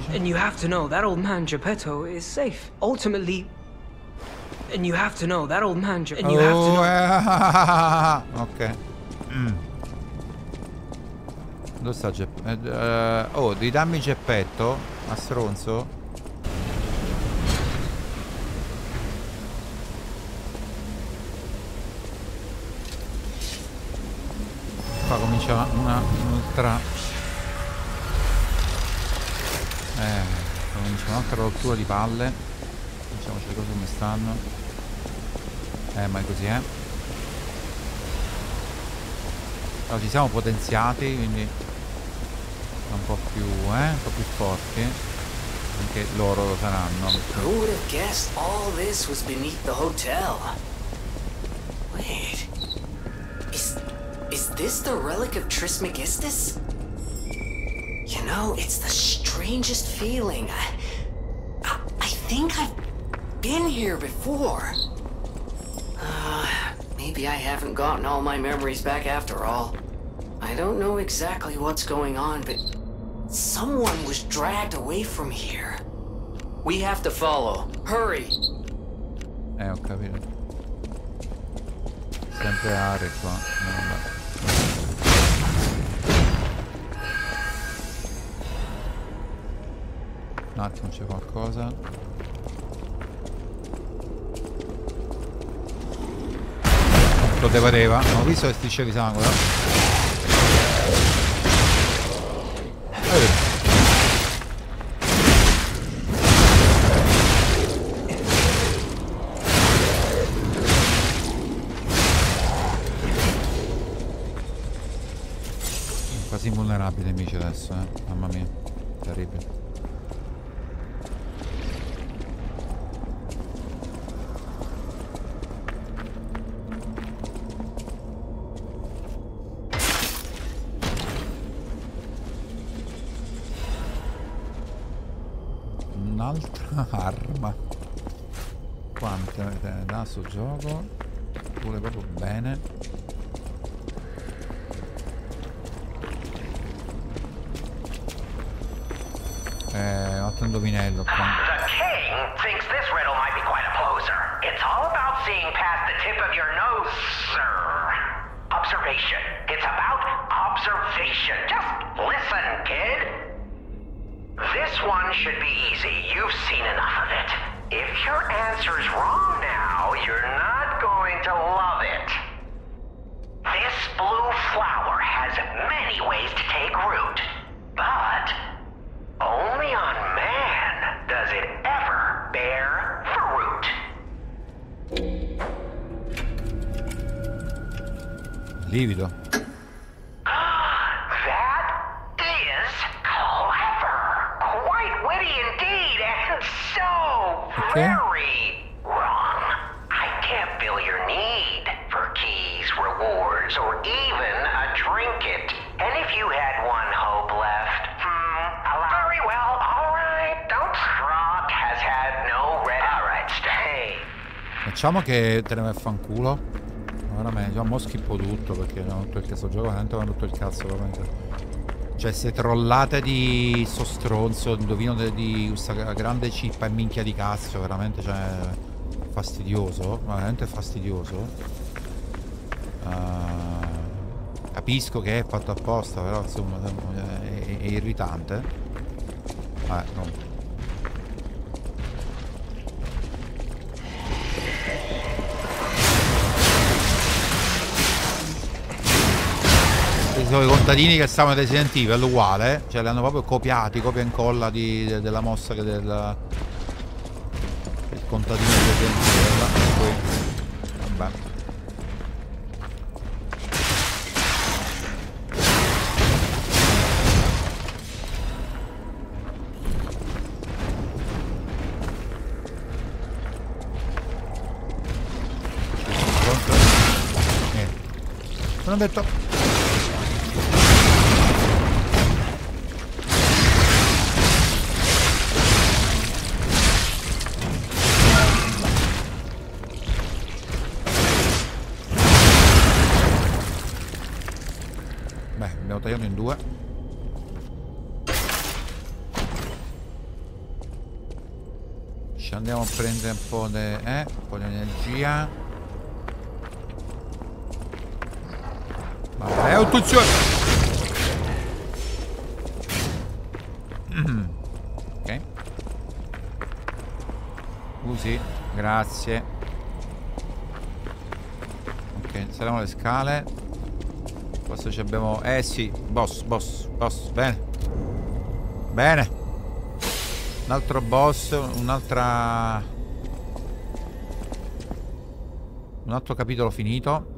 dice? And you have to know that old man Geppetto is safe. Ultimately. And you have to know that old man and you have to know. Ok. Dove sta Geppetto? Oh, devi darmi Geppetto a stronzo. Qua comincia un'altra comincia un'altra rottura di palle. Diciamoci le cose come stanno. Ma è così, allora, ci siamo potenziati, quindi un po' più forti. Anche loro lo saranno. Who would have guessed all this was beneath the hotel? Wait. Is this the relic of Trismegistus? You know, it's the strangest feeling. I think I've been here before. Maybe I haven't gotten all my memories back after all. I don't know exactly what's going on, but someone was dragged away from here. We have to follow. Hurry! Ho capito. Sempre aree qua. No, un attimo, c'è qualcosa. Lo devareva. Non ho visto le strisce di sangue. Quasi invulnerabili amici adesso, mamma mia, terribile. Un'altra arma. Quante ne dà sto gioco? Pure proprio bene. Altro indovinello qua. The king thinks this riddle might be quite a poser. It's all about seeing past the tip of your nose, sir. Observation. It's about observation. Just listen, kid. This one should be easy. You've seen enough of it. If your answer's wrong now, you're not going to love it. This blue flower has many ways to take root, but only on man does it ever bear fruit. Livido. That is clever. Quite witty indeed, and so very wrong. I can't fill your need for keys, rewards, or even a trinket. And if you had one hope left, very well, alright, don't strut has had no red. Alright, stay. Facciamo che te ne vai a fanculo. Veramente, mo schippo tutto perché non ho tutto il cazzo gioco, veramente ho rotto il cazzo veramente. Cioè se trollate di sto stronzo, indovino di questa grande cippa e minchia di cazzo, veramente, cioè fastidioso, veramente fastidioso. Capisco che è fatto apposta, però insomma è irritante. No. Sono i contadini che stavano nei Resident Evil, uguale, cioè li hanno proprio copiati, copia e incolla della mossa che del contadino di Resident Evil. Vabbè. Non ho detto. Tagliato in due. Ci andiamo a prendere un po' di energia. Vabbè, attenzione! Ok. Così, grazie. Ok, saliamo le scale. Forse ci abbiamo... sì, boss. Bene. Bene. Un altro boss, un altro capitolo finito.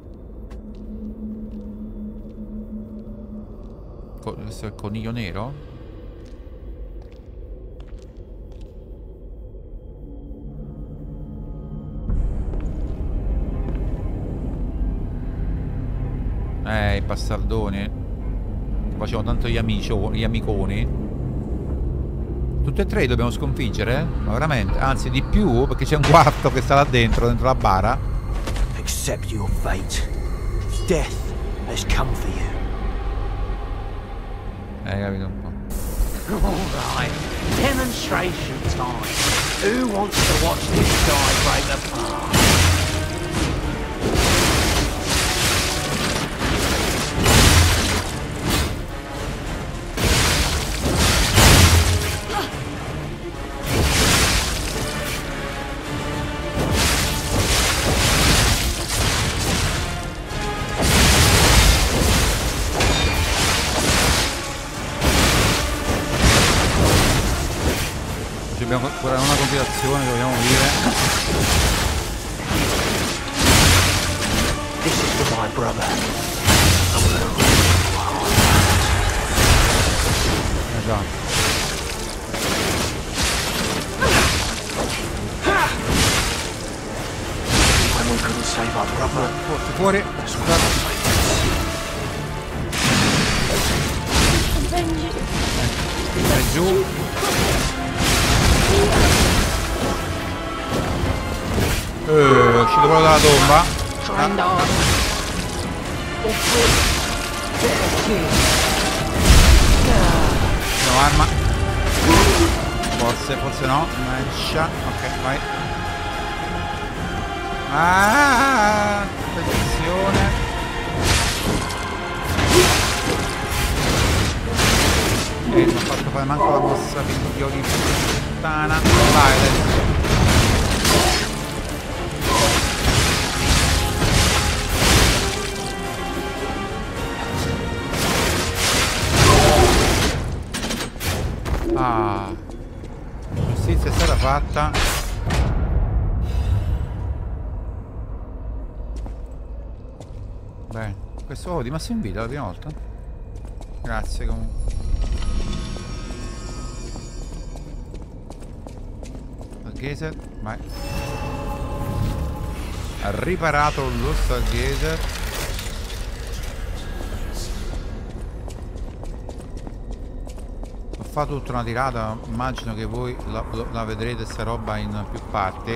Questo è il coniglio nero? I bastardoni. Facevano tanto gli amiconi. Tutti e tre li dobbiamo sconfiggere? Ma veramente? Anzi, di più, perché c'è un quarto che sta là dentro la bara. Accept your fate. Death has come for you. Capito un po'. Alright, demonstration time. Who wants to watch this guy break apart? Abbiamo ancora una compilazione che dobbiamo dire. This is for my brother. Esatto. When we couldn't save our brother. Fuori. Vai giù. È uscito quello dalla tomba. No, arma. Forse no. Matcha. Ok, vai. Attenzione. Non ho fatto fare manco la mossa figlio di puttana. Vai adesso. Giustizia è stata fatta. Bene, questo di massimo in vita la prima volta. Grazie comunque. Stargazer, vai. Ha riparato lo Stargazer. Ho fatto tutta una tirata, immagino che voi la vedrete sta roba in più parti.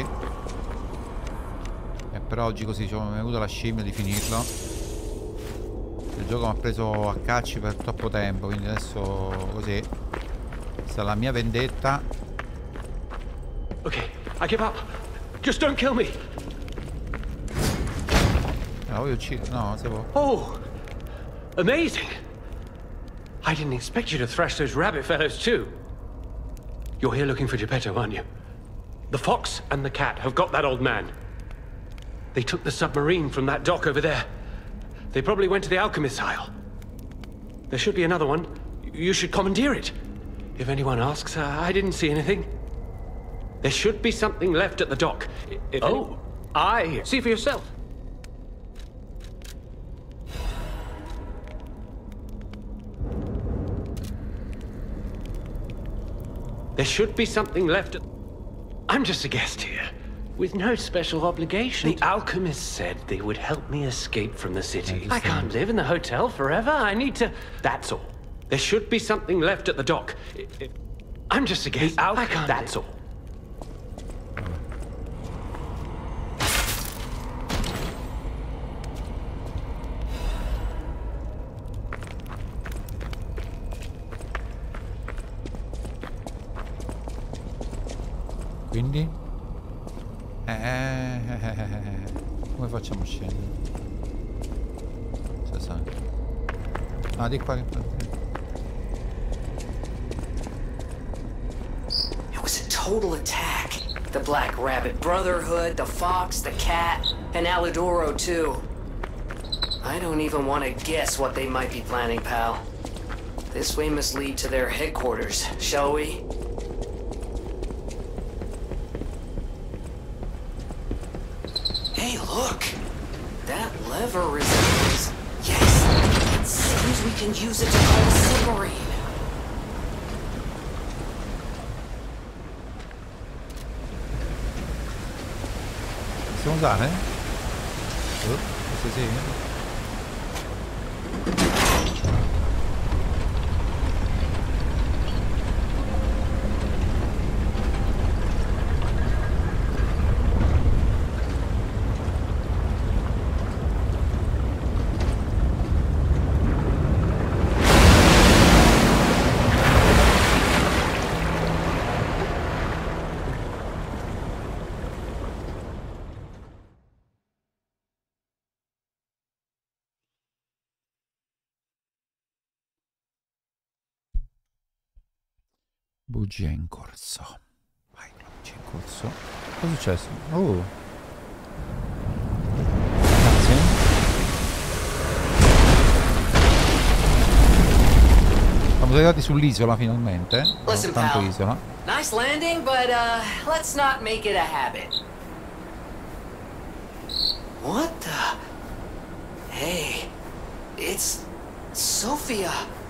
E per oggi così mi è venuta la scimmia di finirlo. Il gioco mi ha preso a cacci per troppo tempo, quindi adesso così. Questa è la mia vendetta. Ok, I give up. Just don't kill me. La voglio uccidere. No, se può. Oh, amazing. I didn't expect you to thrash those rabbit fellows too. You're here looking for Geppetto, aren't you? The fox and the cat have got that old man. They took the submarine from that dock over there. They probably went to the alchemist's isle. There should be another one. You should commandeer it. If anyone asks, I didn't see anything. There should be something left at the dock. See for yourself. There should be something left. I'm just a guest here, with no special obligation. The alchemist said they would help me escape from the city. I can't live in the hotel forever. I need to... That's all. There should be something left at the dock. I'm just a guest. I can't... That's all. Quindi? Come facciamo a scendere? Se sa. Ah, di qua. It was a total attack. The Black Rabbit Brotherhood, the Fox, the Cat, and Aludoro too. I don't even want to guess what they might be planning, pal. This way must lead to their headquarters, shall we? Hey, look! That lever is... Yes! It seems we can use it to call a submarine. Possiamo usare? Questo sì. Bugia in corso. Vai, bugia in corso. Cosa è successo? Oh. Grazie. Siamo arrivati sull'isola finalmente. Listen, Tanto pal. isola. Nice landing, but let's not make it a habit. What the? Hey, it's Sophia.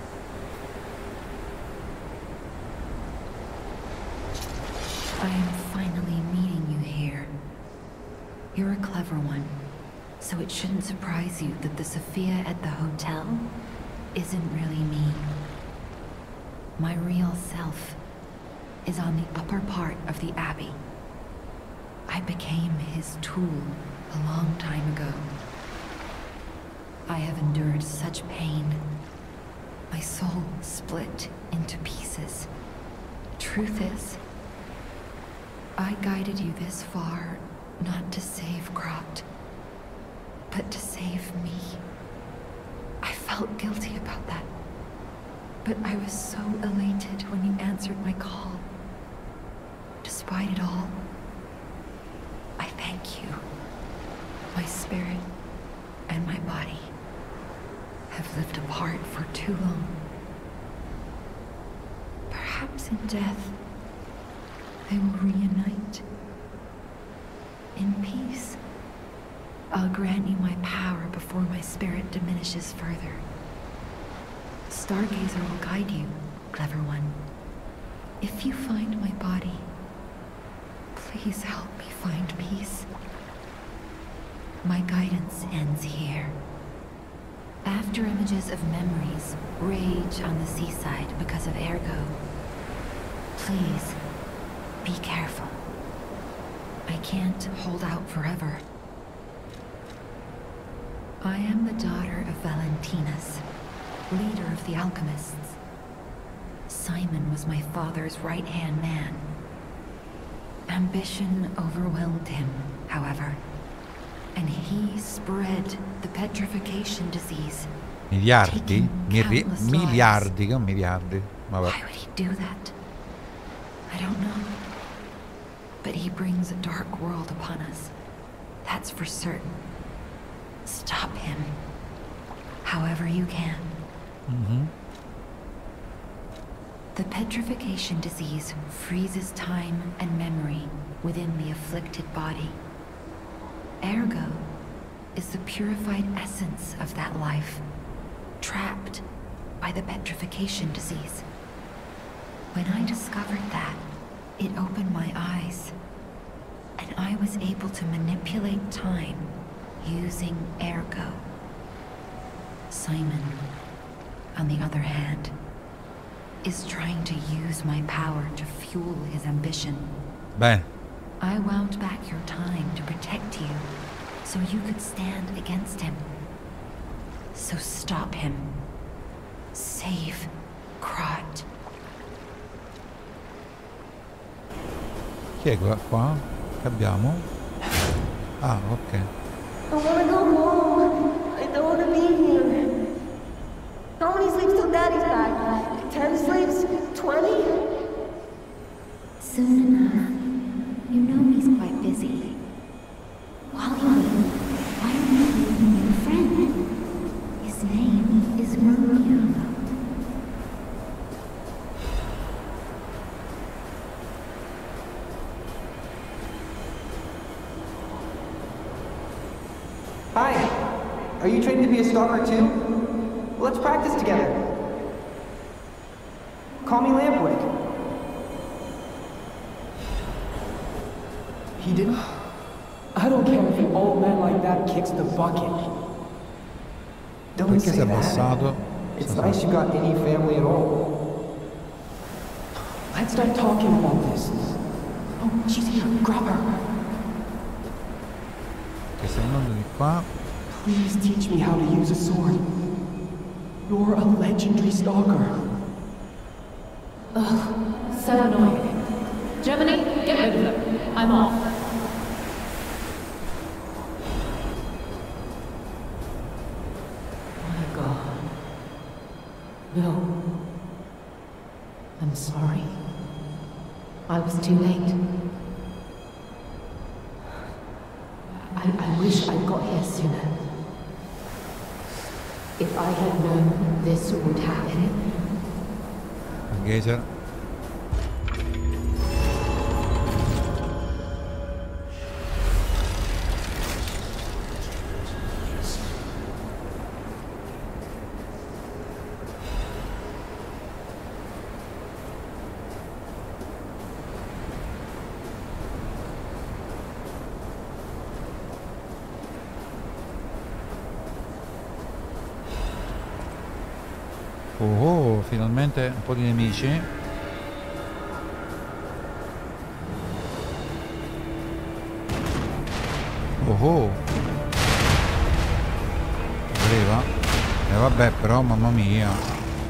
I am finally meeting you here. You're a clever one, so it shouldn't surprise you that the Sophia at the hotel isn't really me. My real self is on the upper part of the Abbey. I became his tool a long time ago. I have endured such pain. My soul split into pieces. Truth is, I guided you this far, not to save Krat, but to save me. I felt guilty about that, but I was so elated when you answered my call. Despite it all, I thank you. My spirit and my body have lived apart for too long. Perhaps in death, they will reunite. In peace, I'll grant you my power before my spirit diminishes further. Stargazer will guide you, clever one. If you find my body, please help me find peace. My guidance ends here. After images of memories rage on the seaside because of Ergo, please, be careful. I can't hold out forever. I am the daughter of Valentinus, leader of the alchemists. Simon was my father's right-hand man. Ambition overwhelmed him, however, and he spread the petrification disease. Miliardi? Miliardi, che miliardi? Vabbè. Why would he do that? I don't know. But he brings a dark world upon us. That's for certain. Stop him. However you can. The petrification disease freezes time and memory within the afflicted body. Ergo is the purified essence of that life, trapped by the petrification disease. When I discovered that, it opened my eyes, and I was able to manipulate time using Ergo. Simon, on the other hand, is trying to use my power to fuel his ambition. Beh. I wound back your time to protect you, so you could stand against him. So stop him. Save Krat. Chi è qua? Che abbiamo? Ah, ok. I wanna go home. I don't wanna be here. How many sleeps till Daddy's back? 10 sleeps? 20? Soon enough. You know he's quite busy. While you wait, why don't you meet a new friend? His name is Romeo. Hi. Are you trained to be a stalker too? Let's practice together. Call me Lampwick. He didn't? I don't care if an old man like that kicks the bucket. Don't Perché say si è that. abbassato? It's nice you got any family at all. Let's start talking about this. Oh, she's here. Grab her. Che sta andando di qua. Please teach me how to use a sword. You're a legendary stalker. Ugh, so annoying. Germany, get rid of them. I'm off. My God. No. I'm sorry. I was too late. I wish I'd got here sooner. If I had known this would happen. Gazer. Oh, finalmente un po' di nemici. Oh. Arriva. E vabbè, però, mamma mia.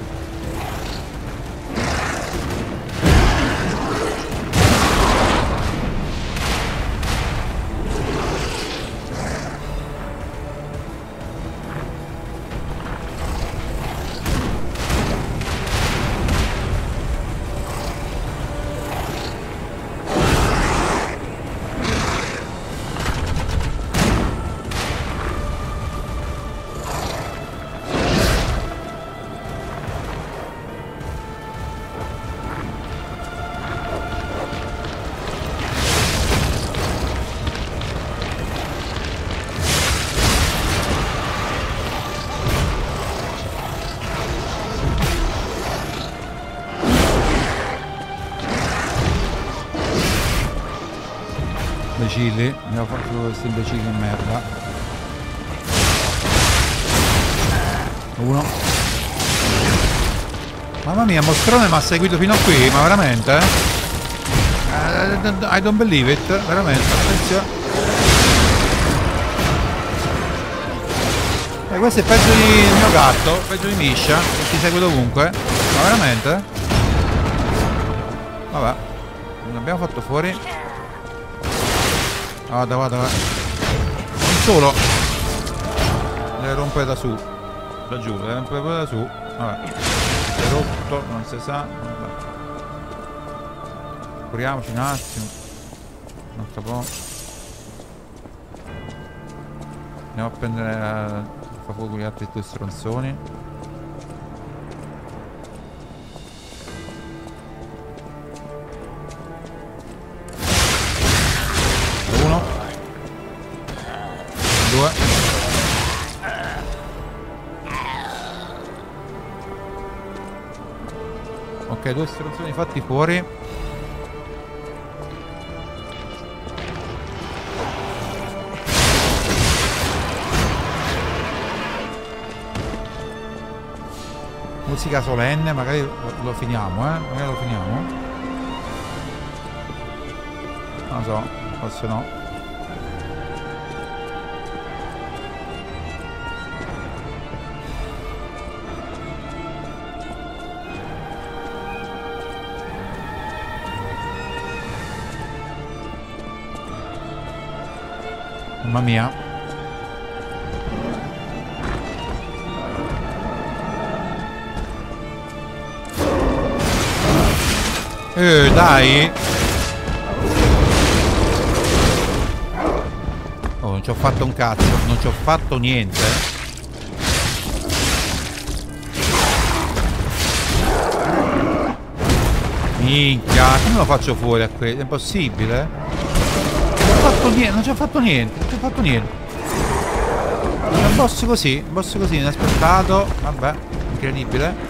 Imbecilli, abbiamo fatto questi imbecilli di merda. Uno. Mamma mia, mostrone mi ha seguito fino a qui, ma veramente? I don't believe it, veramente, attenzione. Questo è peggio di mio gatto, peggio di Misha, che ti segue dovunque. Ma veramente? Vabbè, l'abbiamo fatto fuori. Vada. Non solo. Deve rompere da su. Da giù, deve rompere pure da su. Vabbè. È rotto, non si sa. Vabbè. Curiamoci un attimo. Un altro po'. Andiamo a prendere. Fa fuoco gli altri due stronzoni. Uno. Due. Ok, due stronzoni fatti fuori. Musica solenne, magari lo finiamo, magari lo finiamo. Non lo so, forse no. Mamma mia. Dai. Oh, non ci ho fatto un cazzo, non ci ho fatto niente. Minchia, come lo faccio fuori a questo? È impossibile? Non ho fatto niente, non ci ho fatto niente, non ci ho fatto niente. Un boss così, inaspettato. Vabbè, incredibile.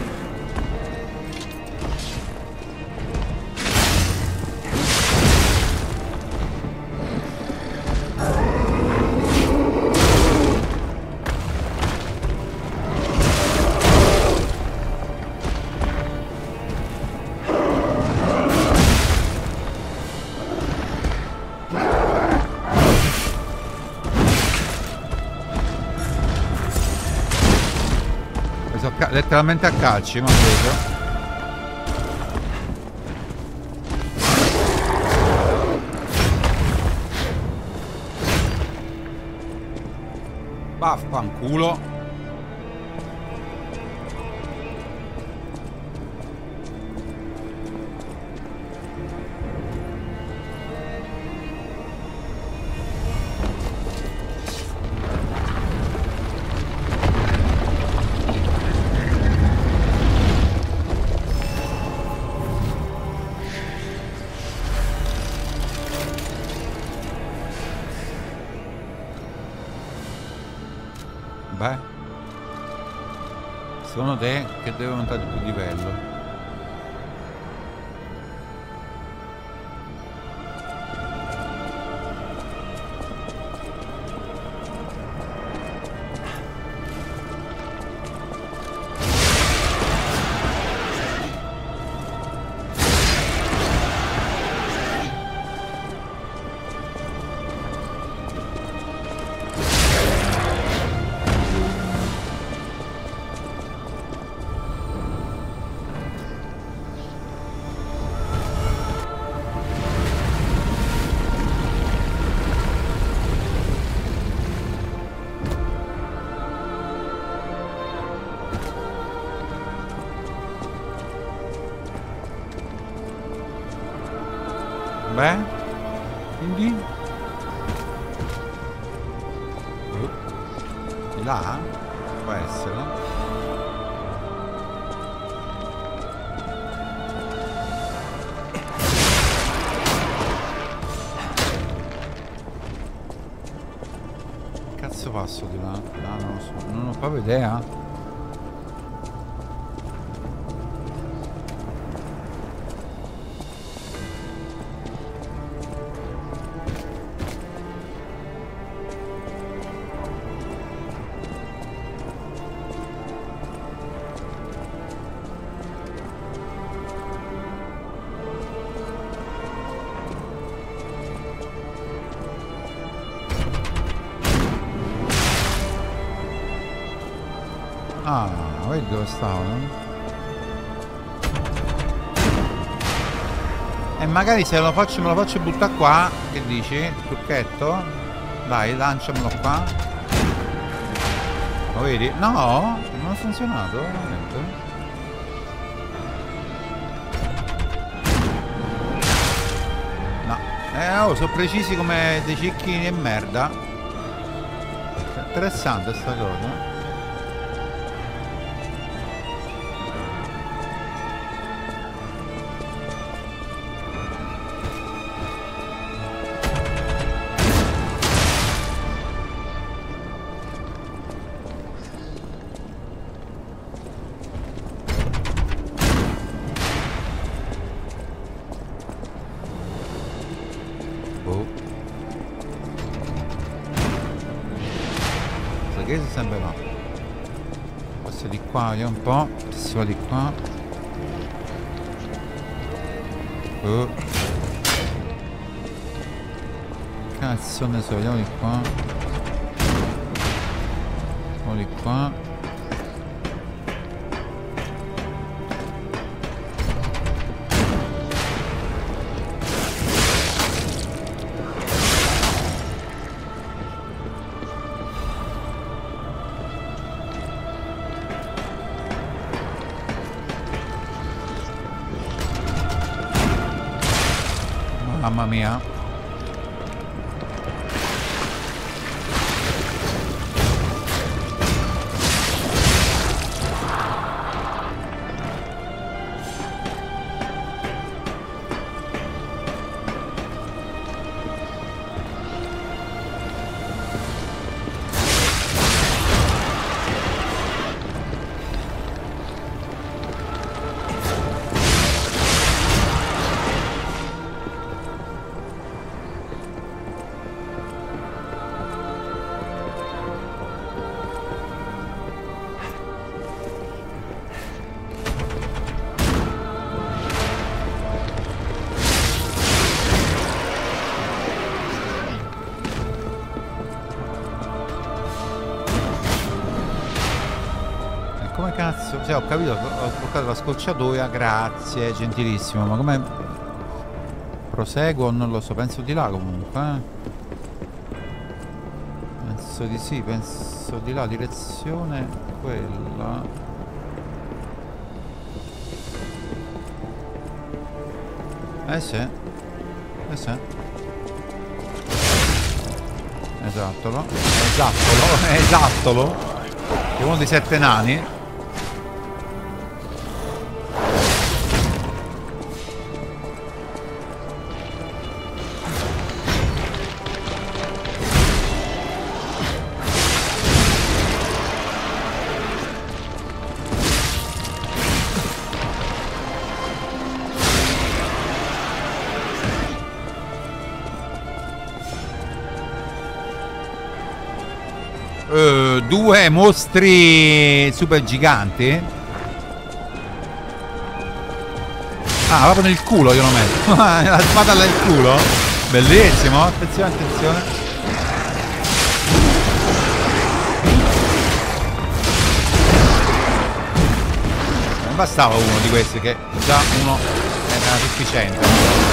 Letteralmente a calci, ma preso. Vaffanculo. Beh, secondo te che deve aumentare di più livello? Beh, quindi di là può essere. Che cazzo passo di là? No, non lo so, non ho proprio idea. Ah, vedi dove stavano? E magari se lo faccio, me lo faccio buttare qua. Che dici? Il trucchetto? Dai, lanciamelo qua. Lo vedi? No, non ha funzionato veramente. No. Oh, sono precisi come dei cicchini e merda. Interessante sta cosa. Che si sembra no. Questo di qua, vediamo un po'. Si va di qua. Cazzo ne so, vediamo di qua. Vediamo di qua. Mamma mia. Come cazzo? Cioè, ho capito, ho portato la scorciatoia, grazie, gentilissimo, ma come proseguo? Non lo so, penso di là comunque, Penso di sì, penso di là, direzione quella. Sì. Esattolo. È uno dei 7 nani. Due mostri super giganti. Ah, proprio nel culo io lo metto. La spada nel culo. Bellissimo. Attenzione, attenzione. Non bastava uno di questi, che già uno era sufficiente.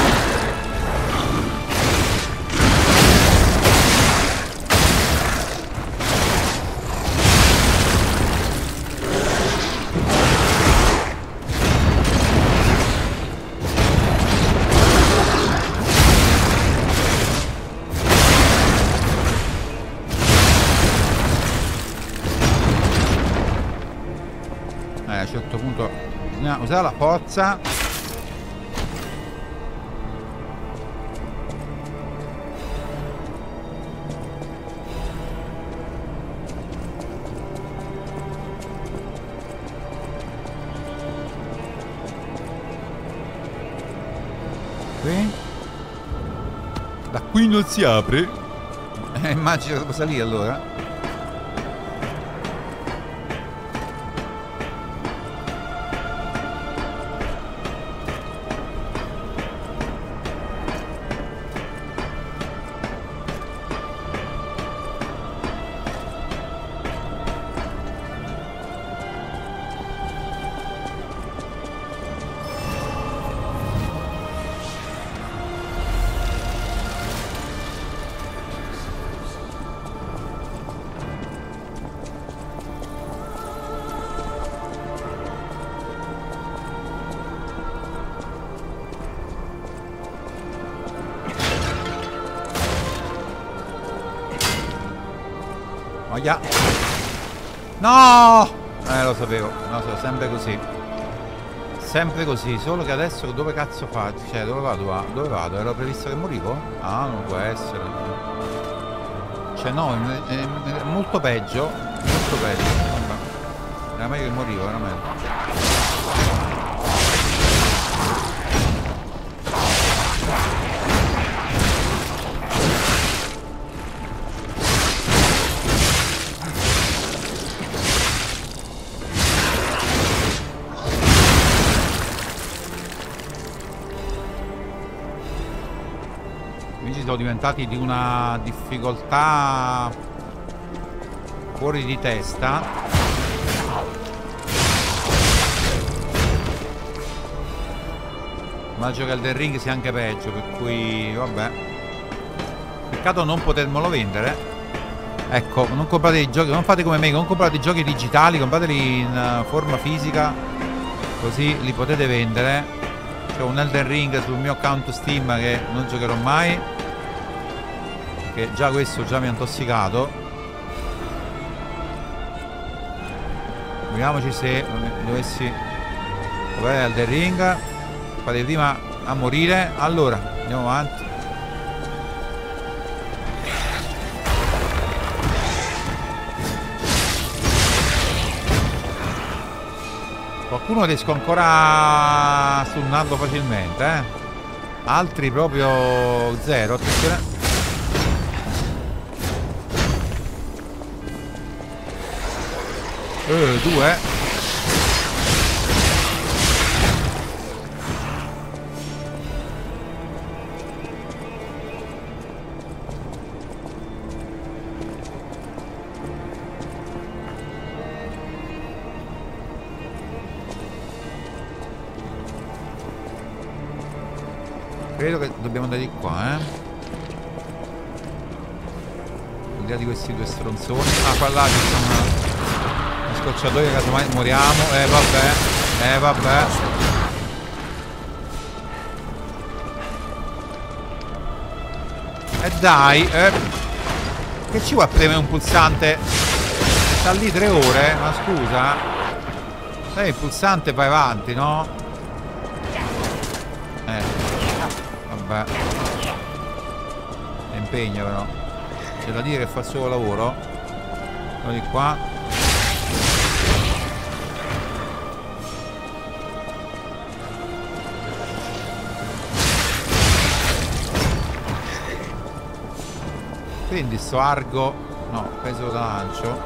A un certo punto bisogna usare la forza. Qui? Da qui non si apre. Immagino che devo salire allora. Oia. No! Lo sapevo. No, so, sempre così. Sempre così. Solo che adesso dove cazzo faccio? Cioè, dove vado? Dove vado? Ero previsto che morivo? Ah, non può essere. Cioè, no, è molto peggio. Molto peggio. Vabbè. Era meglio che morivo, veramente. Sono diventati di una difficoltà fuori di testa. Immagino che Elden Ring sia anche peggio, per cui vabbè, peccato non potermelo vendere. Ecco, non comprate i giochi, non fate come me, non comprate i giochi digitali, comprateli in forma fisica, così li potete vendere. c'ho un Elden Ring sul mio account Steam che non giocherò mai, perché già questo già mi ha intossicato. Vediamoci se dovessi giocare Elden Ring. Fate prima a morire. Allora andiamo avanti. Qualcuno riesco ancora a stunnarlo facilmente, eh? Altri proprio zero. Attenzione. Due. Credo che dobbiamo andare di qua, al di là di questi due stronzoni. Ah, qua là ci sono una scocciatoia, casomai moriamo. Vabbè. Dai, che ci vuoi a premere un pulsante? Sta lì 3 ore, ma scusa. Dai il pulsante, vai avanti, no? Vabbè. È impegno però. C'è da dire che fa il suo lavoro. Andiamo di qua. Quindi sto argo. No, peso da lancio.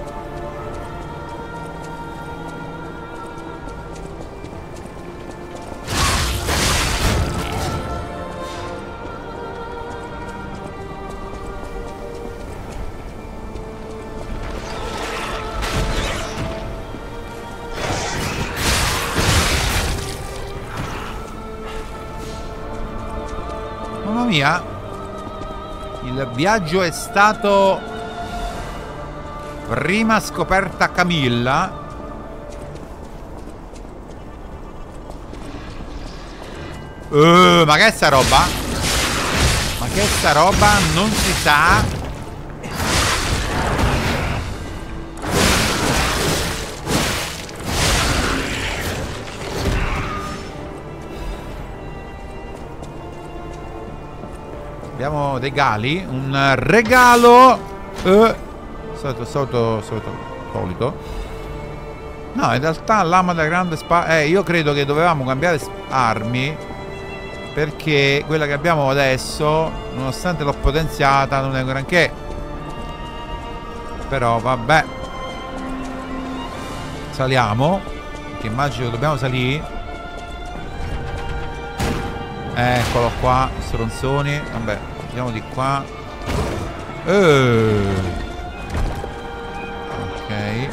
Mamma mia, il viaggio è stato prima scoperta Camilla. Ma che è sta roba? Ma che è sta roba? Non si sa. Abbiamo dei gali, un regalo solito. No, in realtà lama della grande spada. Io credo che dovevamo cambiare armi, perché quella che abbiamo adesso, nonostante l'ho potenziata, non è un granché. Però vabbè, saliamo, perché immagino dobbiamo salire. Eccolo qua, stronzoni. Vabbè, andiamo di qua. Ok.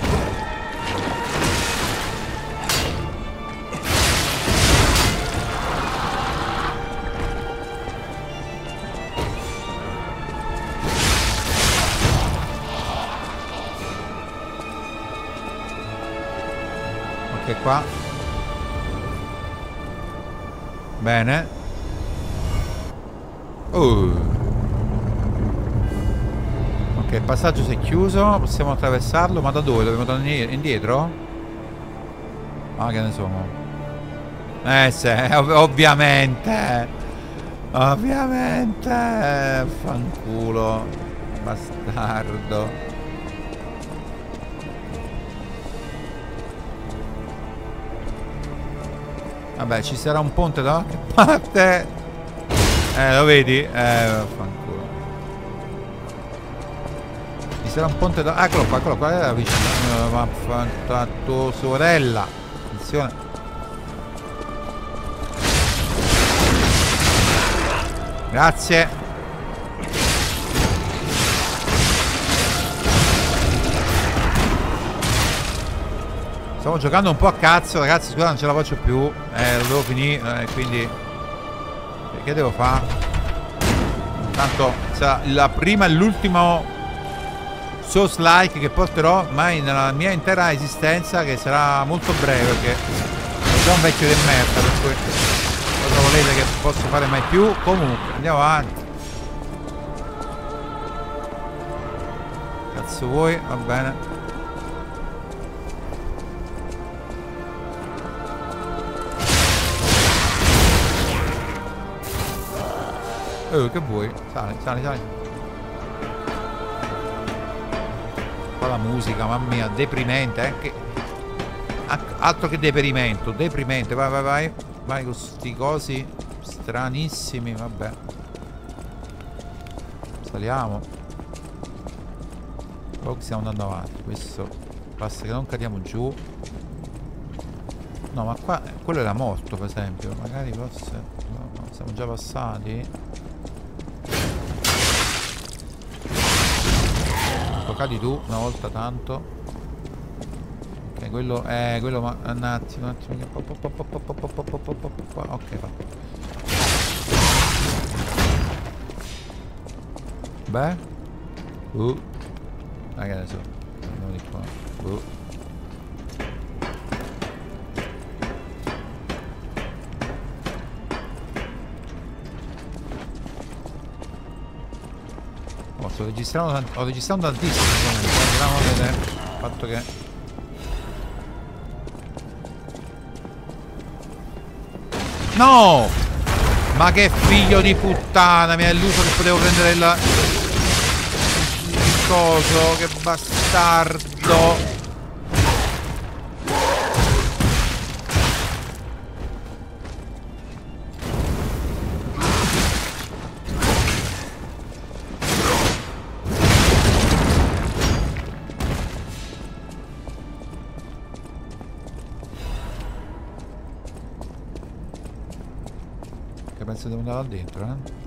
Ok, qua. Bene. Ok, il passaggio si è chiuso. Possiamo attraversarlo. Ma da dove? Dobbiamo tornare indietro? Ah, che ne so. Sì, ovviamente. Ovviamente. Fanculo. Bastardo. Vabbè, ci sarà un ponte da qualche parte. Lo vedi? Fanculo. Ci sarà un ponte da... Eccolo qua, era vicino. Ma tua sorella. Attenzione. Grazie. Stiamo giocando un po' a cazzo, ragazzi, scusa, non ce la faccio più. Lo devo finire, quindi... Che devo fare? Tanto sarà la prima e l'ultimo Souls-like che porterò mai nella mia intera esistenza, che sarà molto breve, perché sono già un vecchio di merda, per cui... Cosa volete che posso fare mai più? Comunque, andiamo avanti. Cazzo vuoi? Va bene. Che vuoi? Sali, sali, sali. Qua la musica, mamma mia, deprimente, anche. Altro che deperimento, deprimente. Vai, vai, vai. Vai con sti cosi stranissimi, vabbè. Saliamo. Oh, stiamo andando avanti. Questo basta che non cadiamo giù. No, ma qua quello era morto, per esempio. Magari forse no, siamo già passati. Cadi tu una volta tanto. Ok, quello ma un attimo, ok, va. Beh. Che adesso andiamo di qua. Sto registrando, ho registrato tantissimo comunque, andiamo a vedere il fatto che no! Ma che figlio di puttana, mi ha illuso che potevo prendere il coso, che bastardo! Penso devo andare là dentro,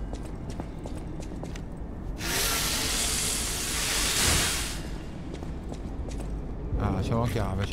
Ah, c'è una chiave,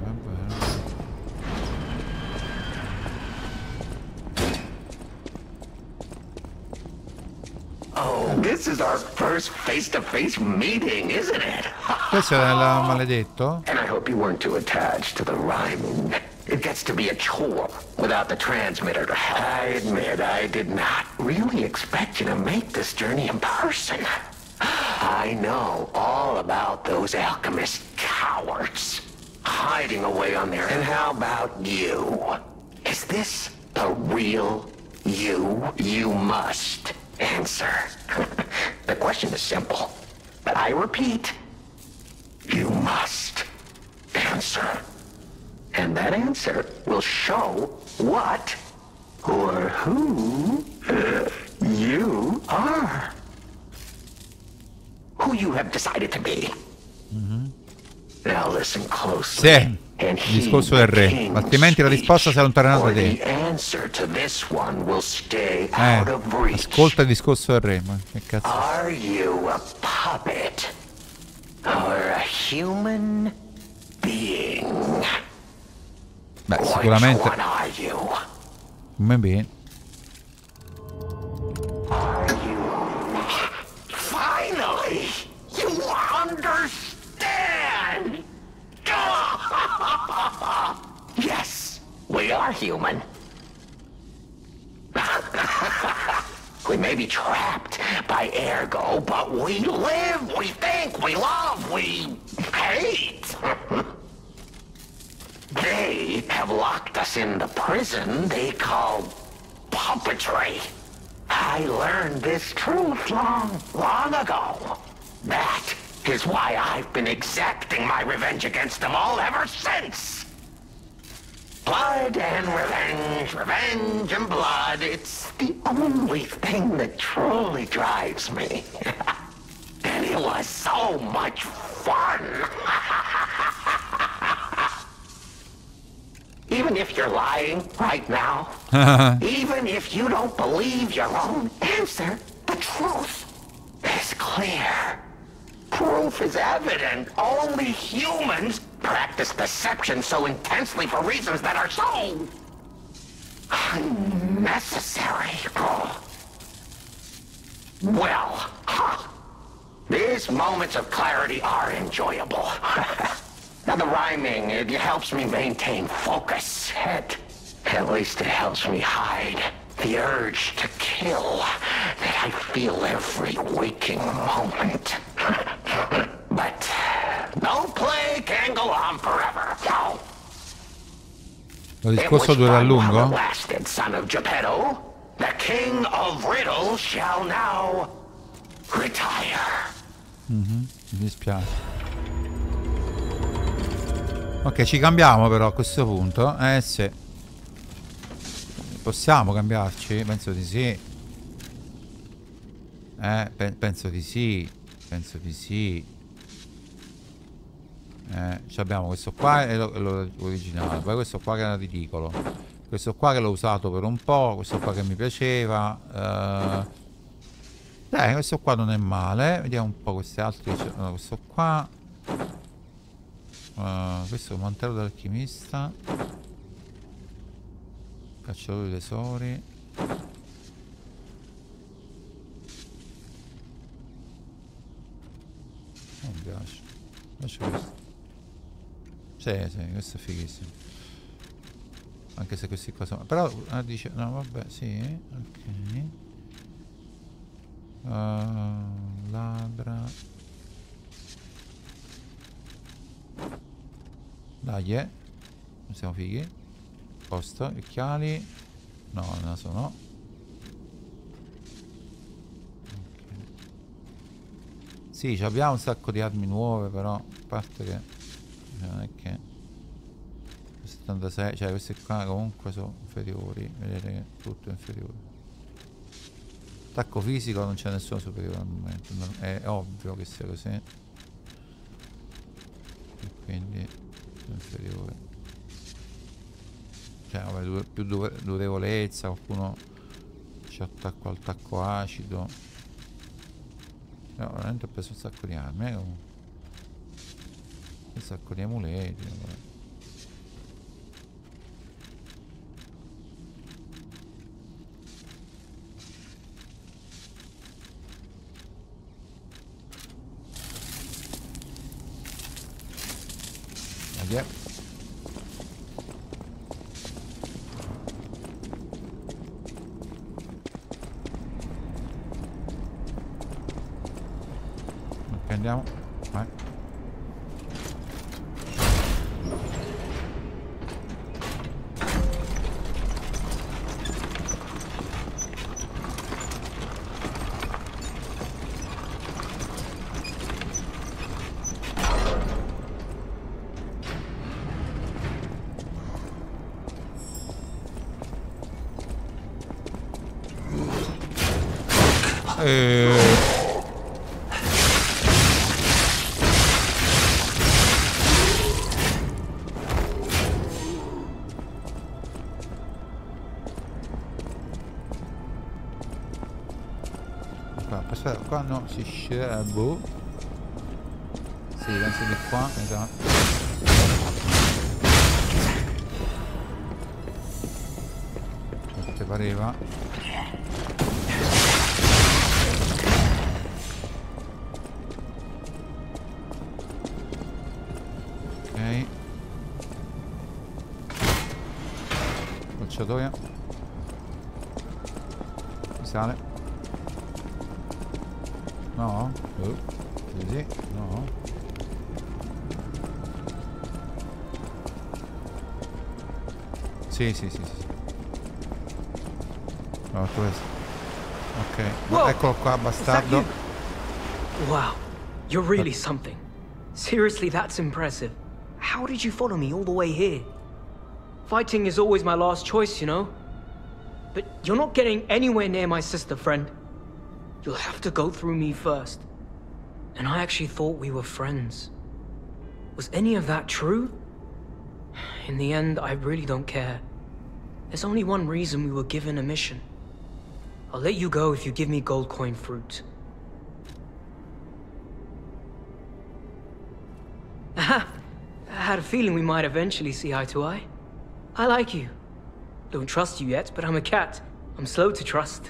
Oh, this is our first face-to-face meeting, isn't it? Questo è il maledetto? And I hope you weren't too attached to the rhyming. It gets to be a chore without the transmitter. I admit I did not really expect you to make this journey in person. I know all about those alchemist cowards hiding away on there. And how about you? Is this the real you? You must answer. The question is simple, but I repeat, you must answer. And that answer will show what or who you are. Who you have decided to be. Now listen closely. Sì, il discorso del re. Altrimenti la risposta si allontanerà da te. Ascolta il discorso del re. Ma che cazzo? Are you a puppet or a human being? Beh, sicuramente. Come bene. Finally, you understand. Yes, we are human. We may be trapped by ergo, but we live, we think, we love, we hate. They have locked us in the prison they call puppetry. I learned this truth long ago. That is why I've been exacting my revenge against them all ever since. Blood and revenge, revenge and blood. It's the only thing that truly drives me. And it was so much fun. Even if you're lying right now, even if you don't believe your own answer, the truth is clear. Proof is evident. Only humans practice deception so intensely for reasons that are so unnecessary. Well, these moments of clarity are enjoyable. Now the rhyming, it helps me maintain focus. It At least it helps me hide the urge to kill that I feel every waking moment. But no play can go on forever. No. Lo discorso dura a lungo? Lasted, son of Geppetto. The king of riddles shall now retire. Mi dispiace. Ok, ci cambiamo però a questo punto. Sì. Possiamo cambiarci? Penso di sì. Penso di sì. Penso di sì. Abbiamo questo qua e l'originale. Poi questo qua che era ridicolo. Questo qua che l'ho usato per un po'. Questo qua che mi piaceva. Questo qua non è male. Vediamo un po' questi altri. Allora, questo qua. Questo è un mantello dell'alchimista. Cacciatore di tesori. Non mi piace. Lascia questo. Sì, questo è fighissimo. Anche se questi qua sono... Però dice... No, vabbè, sì. Ok. Ladra. Dai, non siamo fighi. Posto, occhiali. No, il naso no. Okay. Sì, abbiamo un sacco di armi nuove, però a parte che non è che 76, cioè questi qua comunque sono inferiori. Vedete che tutto è inferiore. Attacco fisico non c'è nessuno superiore al momento. È ovvio che sia così. E quindi è inferiore. Cioè, vabbè, più durevolezza, qualcuno c'è attacco al tacco acido. No, veramente ho preso un sacco di armi, un sacco di amuleti. Vabbè. Yeah. Ok, andiamo. Vai. Aspetta, qua no, si scende. Boh. Sì, penso di qua, esatto. Ti pareva? Ok. Calciatoia. Mi sale. No? Così? No? Sì. No, questo. Ok. Whoa. Eccolo qua, bastardo. Wow, you're really something. Seriously, that's impressive. How did you follow me all the way here? Fighting is always my last choice, you know? But you're not getting anywhere near my sister, friend. You'll have to go through me first. And I actually thought we were friends. Was any of that true? In the end, I really don't care. There's only one reason we were given a mission. I'll let you go if you give me gold coin fruit. Aha! I had a feeling we might eventually see eye to eye. I like you. Don't trust you yet, but I'm a cat. I'm slow to trust.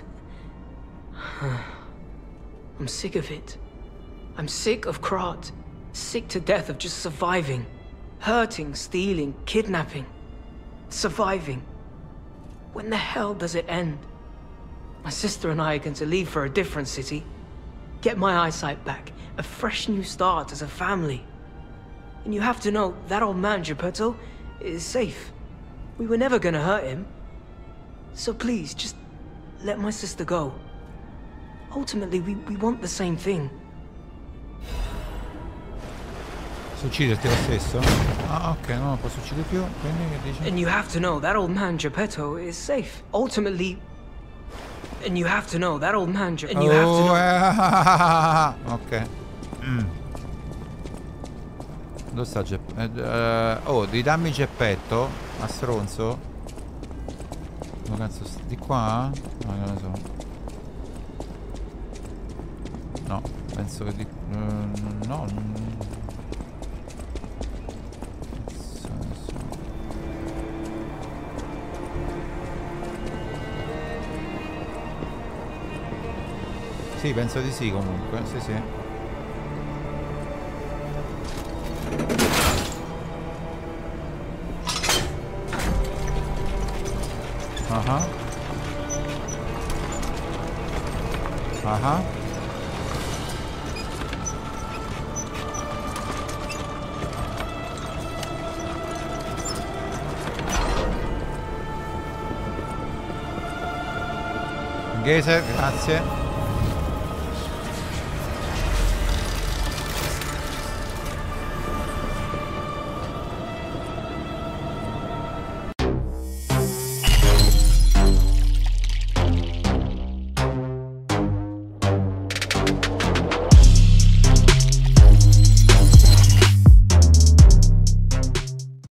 I'm sick of it. I'm sick of Krat. Sick to death of just surviving. Hurting, stealing, kidnapping. Surviving. When the hell does it end? My sister and I are going to leave for a different city. Get my eyesight back. A fresh new start as a family. And you have to know, that old man, Geppetto, is safe. We were never gonna hurt him. So please, just let my sister go. Ultimately, we want the same thing. Si ucciderti lo stesso? Ah, ok, no, non posso uccidere più. Quindi che dici? And you have to know, that old man, Geppetto, is safe. Ultimately... And you have to know, that old man, and you have to know... Ok. Dove sta Geppetto? Oh, devi darmi Geppetto a stronzo. Dove cazzo sta? Di qua? No, non lo so. No, penso che di... no. Sì, penso di sì comunque, sì sì. Ah. Geyser, grazie.